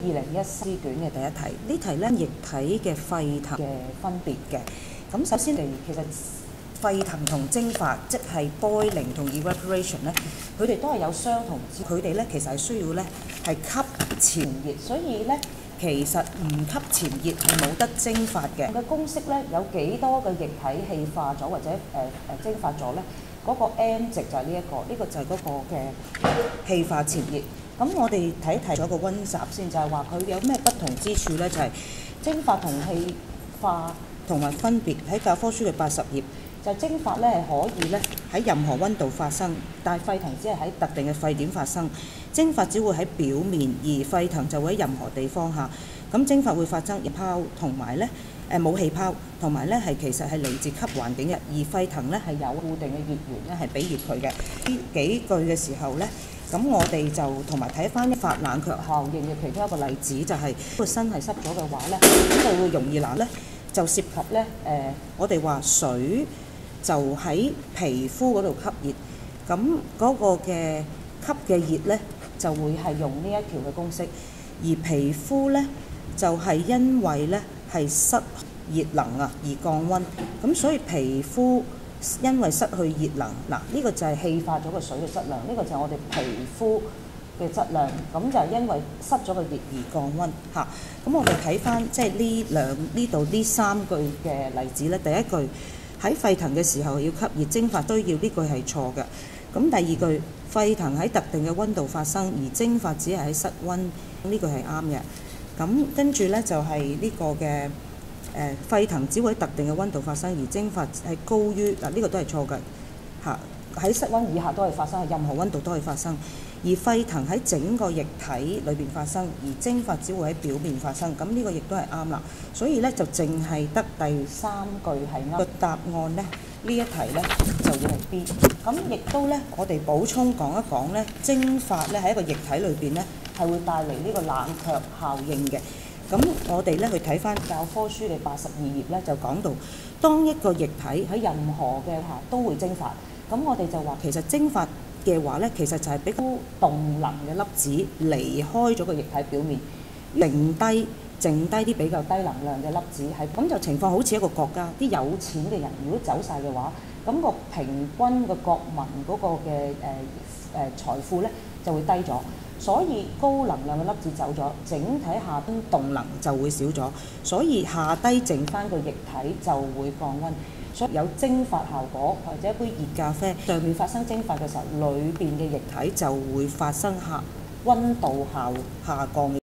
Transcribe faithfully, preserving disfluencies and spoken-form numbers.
二零一四卷嘅第一題，呢題咧液體嘅沸騰嘅分別嘅。咁首先嚟，其實沸騰同蒸發，即係 boiling 同 evaporation 咧，佢哋都係有相同之，佢哋咧其實係需要咧係吸前熱，所以咧其實唔吸前熱係冇得蒸發嘅。嘅公式咧有幾多嘅液體氣化咗或者誒誒、呃、蒸發咗咧？嗰、那個 M 值就係呢一個，呢、這個就係嗰個嘅氣化前熱。咁我哋睇睇咗個溫習先，就係話佢有咩不同之處咧？就係、是、蒸發同氣化同埋分別喺教科書嘅八十頁。就蒸發咧係可以咧喺任何溫度發生，但係沸騰只係喺特定嘅沸點發生。蒸發只會喺表面，而沸騰就會喺任何地方下。咁蒸發會發生氣泡同埋咧誒冇氣泡，同埋咧係其實係嚟自吸環境嘅。而沸騰咧係有固定嘅熱源咧係俾熱佢嘅。呢幾句嘅時候咧，咁我哋就同埋睇翻發冷卻效應嘅其中一個例子，就係、是、個身係濕咗嘅話咧，咁就會容易冷咧，就涉及咧誒、呃，我哋話水。就喺皮膚嗰度吸熱，咁嗰個嘅吸嘅熱咧就會係用呢一條嘅公式，而皮膚咧就係、是、因為咧係失熱能啊而降溫，咁所以皮膚因為失去熱能，嗱、這、呢個就係氣化咗個水嘅質量，呢、這個就係我哋皮膚嘅質量，咁就係因為失咗個熱而降溫嚇。咁我哋睇翻即係呢兩呢度呢三句嘅例子咧，第一句。喺沸騰嘅時候要吸熱，蒸發都要，呢句係錯嘅。咁第二句，沸騰喺特定嘅溫度發生，而蒸發只係喺室溫，呢句係啱嘅。咁跟住咧就係、是、呢個嘅誒沸騰只會喺特定嘅溫度發生，而蒸發係高於嗱，呢、這個都係錯嘅嚇。喺室溫以下都係發生，喺任何溫度都可以發生。而沸騰喺整個液體裏邊發生，而蒸發只會喺表面發生。咁呢個亦都係啱啦。所以咧就淨係得第三句係啱。個答案咧呢一題咧就會係 B。咁亦都咧，我哋補充講一講咧，蒸發咧喺一個液體裏邊咧係會帶嚟呢個冷卻效應嘅。咁我哋咧去睇翻教科書嘅八十二頁咧，就講到當一個液體喺任何嘅下都會蒸發。咁我哋就話其實蒸發嘅話咧，其實就係俾高動能嘅粒子離開咗個液體表面，剩低剩低啲比較低能量嘅粒子係咁，就情況好似一個國家啲有錢嘅人如果走晒嘅話，咁個平均嘅國民嗰個嘅誒誒財富咧就會低咗，所以高能量嘅粒子走咗，整體下邊動能就會少咗，所以下低剩翻個液體就會降溫。所以有蒸發效果，或者一杯熱咖啡上面發生蒸發嘅時候，裏邊嘅液體就會發生下溫度下下降嘅。